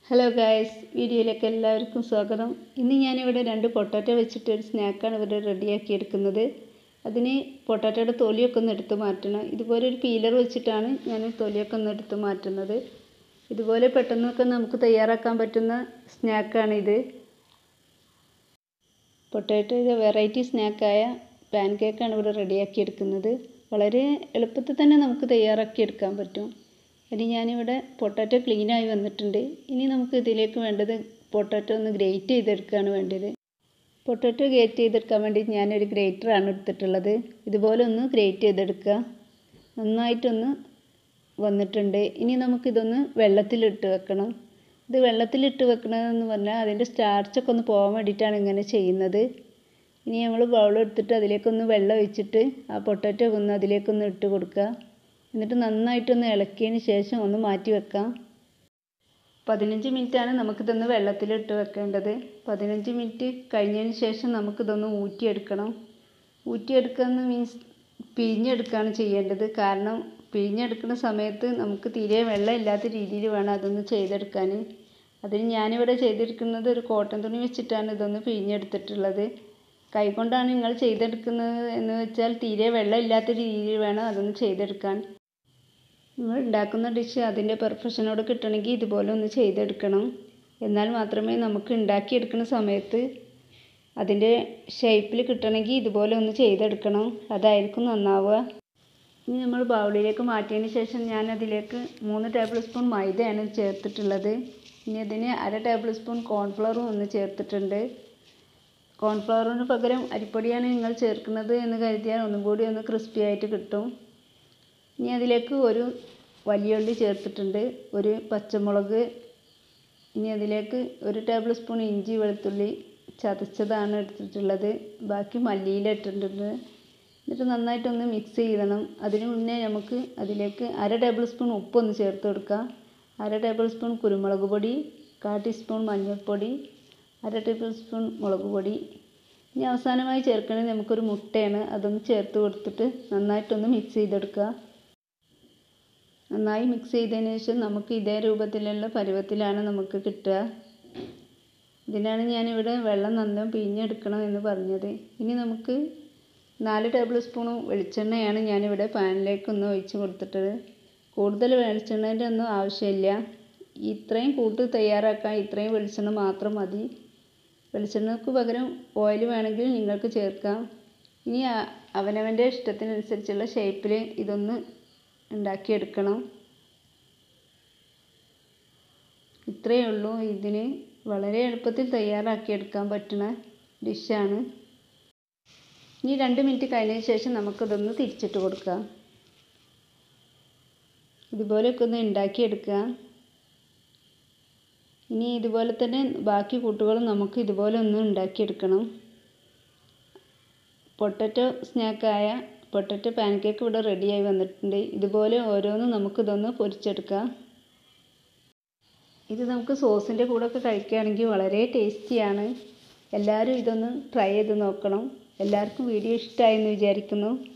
Hello guys, വീഡിയോയിലേക്ക് എല്ലാവർക്കും സ്വാഗതം. ഇന്ന് ഞാനിവിടെ 2 പൊട്ടാറ്റോ വെച്ചിട്ട് ഒരു സ്നാക്കാണ് ഇവിടെ റെഡിയാക്കി എടുക്കുന്നത്. അതിന് പൊട്ടാറ്റോയുടെ തൊലിയൊക്കെ ഒന്ന് എടുത്ത് മാറ്റണം. ഇതുപോലെ ഒരു പീലർ വെച്ചിട്ടാണ് ഞാൻ തൊലിയൊക്കെ ഒന്ന് എടുത്ത് മാറ്റുന്നത്. ഇതുപോലെ പെട്ടെന്നൊക്കെ നമുക്ക് തയ്യാറാക്കാൻ പറ്റുന്ന സ്നാക്കാണിത്. പൊട്ടാറ്റോയുടെ വെറൈറ്റി സ്നാക്കായ പാൻ കേക്കാണ് ഇവിടെ റെഡിയാക്കി എടുക്കുന്നത്. വളരെ എളുപ്പത്തിൽ തന്നെ നമുക്ക് തയ്യാറാക്കി എടുക്കാൻ പറ്റും. ഇനി ഞാനിവിടെ പൊട്ടാറ്റോ ക്ലീനായി വന്നിട്ടുണ്ട്. ഇനി നമുക്ക് ഇതിലേക്ക് വേണ്ടത് പൊട്ടാറ്റോ ഒന്ന് ഗ്രേറ്റ് ചെയ്തെടുക്കുകയാണ് വേണ്ടത്. പൊട്ടാറ്റോ ഗ്രേറ്റ് ചെയ്തെടുക്കാൻ വേണ്ടി ഞാനൊരു ഗ്രേറ്ററാണ് എടുത്തിട്ടുള്ളത്. ഇതുപോലെ ഒന്ന് ഗ്രേറ്റ് ചെയ്തെടുക്കുക. നന്നായിട്ടൊന്ന് വന്നിട്ടുണ്ട്. ഇനി നമുക്കിതൊന്ന് വെള്ളത്തിലിട്ട് വെക്കണം. ഇത് വെള്ളത്തിലിട്ട് വെക്കണമെന്ന് പറഞ്ഞാൽ അതിൻ്റെ സ്റ്റാർച്ചൊക്കെ ഒന്ന് പോകാൻ വേണ്ടിയിട്ടാണ് ഇങ്ങനെ ചെയ്യുന്നത്. ഇനി നമ്മൾ ബൗളെടുത്തിട്ട് അതിലേക്കൊന്ന് വെള്ളം ഒഴിച്ചിട്ട് ആ പൊട്ടാറ്റോ ഒന്ന് അതിലേക്കൊന്ന് ഇട്ട് കൊടുക്കുക. എന്നിട്ട് നന്നായിട്ടൊന്ന് ഇളക്കിയതിന് ശേഷം ഒന്ന് മാറ്റി വെക്കാം. 15 മിനിറ്റാണ് നമുക്കിതൊന്ന് വെള്ളത്തിലിട്ട് വെക്കേണ്ടത്. 15 മിനിറ്റ് കഴിഞ്ഞതിന് ശേഷം നമുക്കിതൊന്ന് ഊറ്റിയെടുക്കണം. ഊറ്റിയെടുക്കുക മീൻസ് പിഴിഞ്ഞെടുക്കുകയാണ് ചെയ്യേണ്ടത്. കാരണം പിഴിഞ്ഞെടുക്കുന്ന സമയത്ത് നമുക്ക് തീരെ വെള്ളമില്ലാത്ത രീതിയിൽ വേണം അതൊന്ന് ചെയ്തെടുക്കാൻ. അതിന് ഞാനിവിടെ ചെയ്തെടുക്കുന്നത് ഒരു കോട്ടൺ തുണി വെച്ചിട്ടാണ് ഇതൊന്ന് പിഴിഞ്ഞെടുത്തിട്ടുള്ളത്. കൈകൊണ്ടാണ് നിങ്ങൾ ചെയ്തെടുക്കുന്നത് എന്ന് വെച്ചാൽ തീരെ വെള്ളമില്ലാത്ത രീതിയിൽ വേണം അതൊന്ന് ചെയ്തെടുക്കാൻ. നിങ്ങൾ ഉണ്ടാക്കുന്ന ഡിഷ് അതിൻ്റെ പെർഫെക്ഷനോട് കിട്ടണമെങ്കിൽ ഇതുപോലെ ഒന്ന് ചെയ്തെടുക്കണം. എന്നാൽ മാത്രമേ നമുക്ക് ഉണ്ടാക്കിയെടുക്കുന്ന സമയത്ത് അതിൻ്റെ ഷേപ്പിൽ കിട്ടണമെങ്കിൽ ഇതുപോലെ ഒന്ന് ചെയ്തെടുക്കണം. അതായിരിക്കും നന്നാവുക. ഇനി നമ്മൾ ബൗളിലേക്ക് മാറ്റിയതിന് ശേഷം ഞാൻ അതിലേക്ക് 3 ടേബിൾ സ്പൂൺ മൈദയാണ് ചേർത്തിട്ടുള്ളത്. ഇനി അതിന് 1/2 ടേബിൾ സ്പൂൺ കോൺഫ്ലവറും ഒന്ന് ചേർത്തിട്ടുണ്ട്. കോൺഫ്ലവറിന് പകരം അരിപ്പൊടിയാണ് നിങ്ങൾ ചേർക്കുന്നത് എന്ന് കരുതിയാൽ ഒന്നും കൂടി ഒന്ന് ക്രിസ്പി ആയിട്ട് കിട്ടും. ഇനി അതിലേക്ക് ഒരു വലിയ ഉള്ളി ചേർത്തിട്ടുണ്ട്, ഒരു പച്ചമുളക്, ഇനി അതിലേക്ക് 1 ടേബിൾ സ്പൂൺ ഇഞ്ചി വെളുത്തുള്ളി ചതച്ചതാണ് എടുത്തിട്ടുള്ളത്. ബാക്കി മല്ലിയില ഇട്ടിട്ടുണ്ട്. എന്നിട്ട് നന്നായിട്ടൊന്ന് മിക്സ് ചെയ്യണം. അതിന് മുന്നേ നമുക്ക് അതിലേക്ക് 1/2 ടേബിൾ സ്പൂൺ ഉപ്പൊന്ന് ചേർത്ത് കൊടുക്കാം. 1/2 ടേബിൾ സ്പൂൺ കുരുമുളക് പൊടി, 1/4 ടീസ്പൂൺ മഞ്ഞൾപ്പൊടി, 1/2 ടേബിൾ സ്പൂൺ മുളക് പൊടി. ഇനി അവസാനമായി ചേർക്കുന്നത് നമുക്കൊരു മുട്ടയാണ്. അതൊന്ന് ചേർത്ത് കൊടുത്തിട്ട് നന്നായിട്ടൊന്ന് മിക്സ് ചെയ്തെടുക്കുക. നന്നായി മിക്സ് ചെയ്തതിന് ശേഷം നമുക്ക് ഇതേ രൂപത്തിലുള്ള പരുവത്തിലാണ് നമുക്ക് കിട്ടുക. ഇതിനാണ് ഞാനിവിടെ വെള്ളം നന്നായി പിഴിഞ്ഞെടുക്കണം എന്ന് പറഞ്ഞത്. ഇനി നമുക്ക് 4 ടേബിൾ സ്പൂൺ വെളിച്ചെണ്ണയാണ് ഞാനിവിടെ പാനിലേക്കൊന്ന് ഒഴിച്ച് കൊടുത്തിട്ടത്. കൂടുതൽ വെളിച്ചെണ്ണേൻ്റെ ഒന്നും ആവശ്യമില്ല. ഇത്രയും കൂട്ട് തയ്യാറാക്കാൻ ഇത്രയും വെളിച്ചെണ്ണ മാത്രം മതി. വെളിച്ചെണ്ണയ്ക്ക് പകരം ഓയിൽ വേണമെങ്കിൽ നിങ്ങൾക്ക് ചേർക്കാം. ഇനി അവനവൻ്റെ ഇഷ്ടത്തിനനുസരിച്ചുള്ള ഷേപ്പിൽ ഇതൊന്ന് ഉണ്ടാക്കിയെടുക്കണം. ഇത്രയേ ഉള്ളൂ. ഇതിന് വളരെ എളുപ്പത്തിൽ തയ്യാറാക്കിയെടുക്കാൻ പറ്റുന്ന ഡിഷാണ്. ഇനി 2 മിനിറ്റ് കഴിഞ്ഞതിന് ശേഷം നമുക്കിതൊന്ന് തിരിച്ചിട്ട് കൊടുക്കാം. ഇതുപോലെയൊക്കെ ഒന്ന് ഉണ്ടാക്കിയെടുക്കുക. ഇനി ഇതുപോലെ തന്നെ ബാക്കി കൂട്ടുകളും നമുക്ക് ഇതുപോലെ ഒന്ന് ഉണ്ടാക്കിയെടുക്കണം. പൊട്ടാറ്റോ സ്നാക്കായ പൊട്ടാറ്റോ പാൻ കേക്ക് ഇവിടെ റെഡിയായി വന്നിട്ടുണ്ട്. ഇതുപോലെ ഓരോന്നും നമുക്കിതൊന്ന് പൊരിച്ചെടുക്കാം. ഇത് നമുക്ക് സോസിൻ്റെ കൂടെയൊക്കെ കഴിക്കുകയാണെങ്കിൽ വളരെ ടേസ്റ്റിയാണ്. എല്ലാവരും ഇതൊന്ന് ട്രൈ ചെയ്ത് നോക്കണം. എല്ലാവർക്കും വീഡിയോ ഇഷ്ടമായി എന്ന് വിചാരിക്കുന്നു.